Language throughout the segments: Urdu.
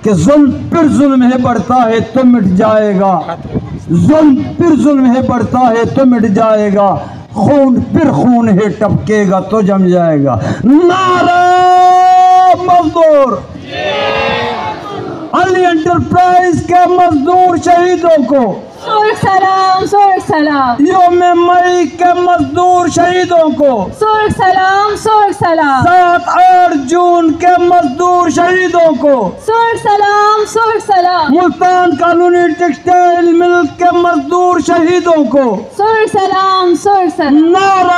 کہ ظلم پھر ظلم ہے بڑھتا ہے تو مٹ جائے گا، ظلم پھر ظلم ہے بڑھتا ہے تو مٹ جائے گا، خون پھر خون ہے ٹپکے گا تو جم جائے گا۔ نعرہ مزدور، علی انٹرپرائز کے مزدور شہیدوں کو سوئر سلام، سوئر سلام، یوم مئی کے مزدور شہیدوں کو، سوئر سلام، سوئر سلام، 7-8 جون کے مزدور شہیدوں کو، سوئر سلام، سوئر سلام، ملتان قانونی ٹیکسٹائل مل کے مزدور شہیدوں کو، سوئر سلام، سوئر سلام۔ نعرہ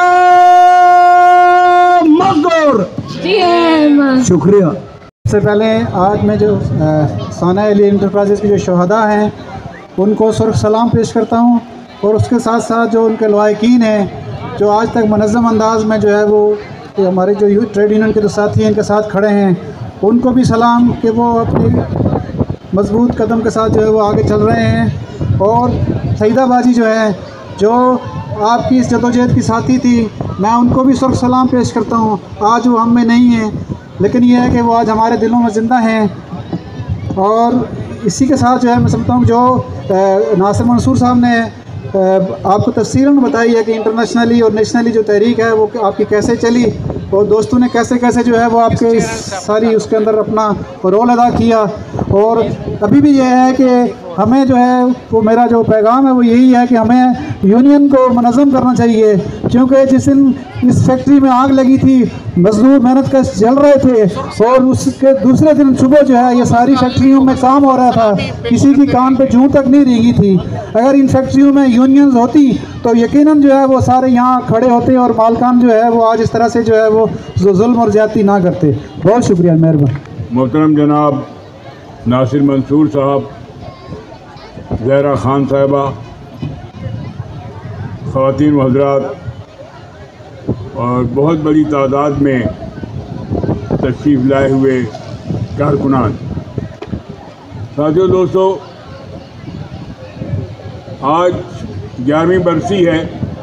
مزدور۔ جی احمد، شکریہ۔ سب سے پہلے آج میں جو ثانیہ علی انٹرپرائزز کے جو شہداء ہیں ان کو سرخ سلام پیش کرتا ہوں، اور اس کے ساتھ ساتھ جو ان کے لواحقین ہیں جو آج تک منظم انداز میں جو ہے وہ ہمارے جو ٹریڈ یونین کے جو ساتھی ہیں ان کے ساتھ کھڑے ہیں، ان کو بھی سلام کہ وہ اپنی مضبوط قدم کے ساتھ جو ہے وہ آگے چل رہے ہیں۔ اور سعیدہ باجی جو ہے جو آپ کی اس جدوجہد کی ساتھی تھی، میں ان کو بھی سرخ سلام پیش کرتا ہوں۔ آج وہ ہم میں نہیں ہیں، لیکن یہ ہے کہ وہ آج ہمارے دلوں میں زندہ ہیں۔ اور اسی کے ساتھ جو ہے میں سمجھتا ہوں جو ناصر منصور صاحب نے آپ کو تفصیلاً بتائی ہے کہ انٹرنیشنلی اور نیشنلی جو تحریک ہے وہ آپ کی کیسے چلی، اور دوستوں نے کیسے کیسے جو ہے وہ آپ کے ساری اس کے اندر اپنا رول ادا کیا۔ اور ابھی بھی یہ ہے کہ ہمیں جو ہے وہ میرا جو پیغام ہے وہ یہی ہے کہ ہمیں یونین کو منظم کرنا چاہیے، کیونکہ جس دن اس فیکٹری میں آگ لگی تھی مزدور محنت کش جل رہے تھے، اور اس کے دوسرے دن صبح جو ہے یہ ساری فیکٹریوں میں کام ہو رہا تھا، کسی کی کان پہ جوں تک نہیں ریگی تھی۔ اگر ان فیکٹریوں میں یونینز ہوتی تو یقیناً جو ہے وہ سارے یہاں کھڑے ہوتے اور مالکان جو ہے وہ آج اس طرح سے جو ہے وہ ظلم اور زیادتی نہ کرتے۔ بہت شکریہ، مہربانی۔ محترم جناب ناصر منصور صاحب، زہرا خان صاحبہ، خواتین و حضرات اور بہت بڑی تعداد میں تشریف لائے ہوئے کارکنان، ساتھیو دوستو، آج 11ویں برسی ہے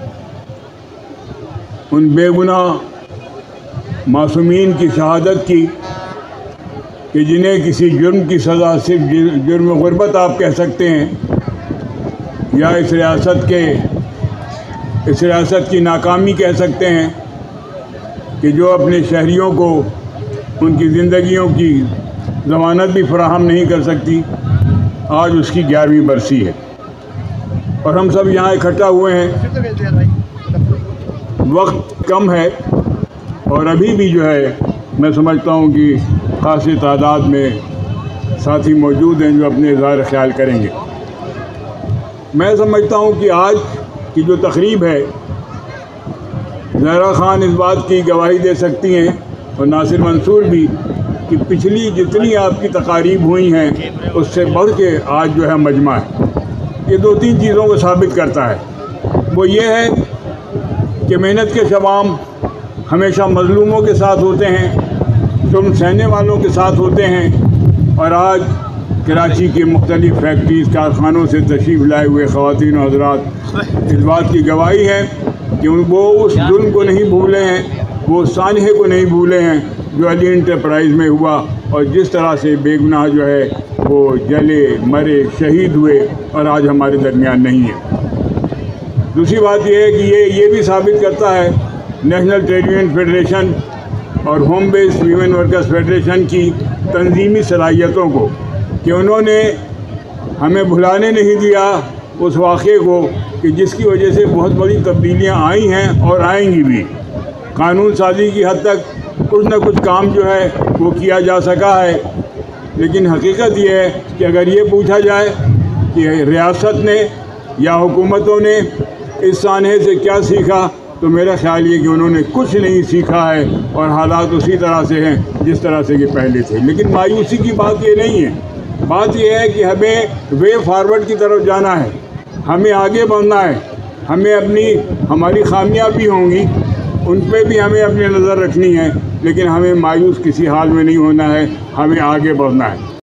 ان بے گناہ معصومین کی شہادت کی کہ جنہیں کسی جرم کی سزا صرف جرم غربت آپ کہہ سکتے ہیں، یا اس ریاست کی ناکامی کہہ سکتے ہیں کہ جو اپنے شہریوں کو ان کی زندگیوں کی ضمانت بھی فراہم نہیں کر سکتی۔ آج اس کی 11ویں برسی ہے اور ہم سب یہاں اکٹھا ہوئے ہیں۔ وقت کم ہے اور ابھی بھی جو ہے میں سمجھتا ہوں کہ خاصی تعداد میں ساتھی موجود ہیں جو اپنے اظہار خیال کریں گے۔ میں سمجھتا ہوں کہ آج کی جو تقریب ہے، زہرا خان اس بات کی گواہی دے سکتی ہیں اور ناصر منصور بھی کہ پچھلی جتنی آپ کی تقاریب ہوئی ہیں اس سے بڑھ کے آج جو ہے مجمع ہے۔ یہ 2-3 چیزوں کو ثابت کرتا ہے۔ وہ یہ ہے کہ محنت کے شمام ہمیشہ مظلوموں کے ساتھ ہوتے ہیں، جرم سہنے والوں کے ساتھ ہوتے ہیں، اور آج کراچی کی مختلف فیکٹریز کارخانوں سے تشریف لائے ہوئے خواتین و حضرات اس بات کی گواہی ہے کہ وہ اس ظلم کو نہیں بھولے ہیں، وہ سانحے کو نہیں بھولے ہیں جو علی انٹرپرائز میں ہوا، اور جس طرح سے بے گناہ جو ہے وہ جلے مرے شہید ہوئے اور آج ہمارے درمیان نہیں ہے۔ دوسری بات یہ ہے کہ یہ بھی ثابت کرتا ہے نیشنل ٹریڈ یونین فیڈریشن اور home base women workers federation کی تنظیمی صلاحیتوں کو کہ انہوں نے ہمیں بھلانے نہیں دیا اس واقعے کو کہ جس کی وجہ سے بہت بڑی تبدیلیاں آئی ہیں اور آئیں گی بھی۔ قانون سازی کی حد تک کچھ نہ کچھ کام جو ہے وہ کیا جا سکا ہے، لیکن حقیقت یہ ہے کہ اگر یہ پوچھا جائے کہ ریاست نے یا حکومتوں نے اس سانحے سے کیا سیکھا، تو میرا خیال یہ کہ انہوں نے کچھ نہیں سیکھا ہے اور حالات اسی طرح سے ہیں جس طرح سے یہ پہلے تھے۔ لیکن مایوسی کی بات یہ نہیں ہے، بات یہ ہے کہ ہمیں وے فارورڈ کی طرف جانا ہے، ہمیں آگے بڑھنا ہے، ہماری خامیاں بھی ہوں گی، ان پہ بھی ہمیں اپنی نظر رکھنی ہے، لیکن ہمیں مایوس کسی حال میں نہیں ہونا ہے، ہمیں آگے بڑھنا ہے۔